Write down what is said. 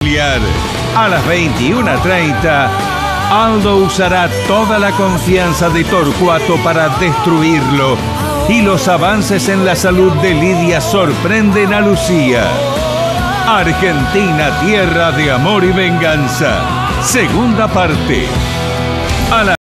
A las 21:30, Aldo usará toda la confianza de Torcuato para destruirlo y los avances en la salud de Lidia sorprenden a Lucía. Argentina, tierra de amor y venganza. Segunda parte.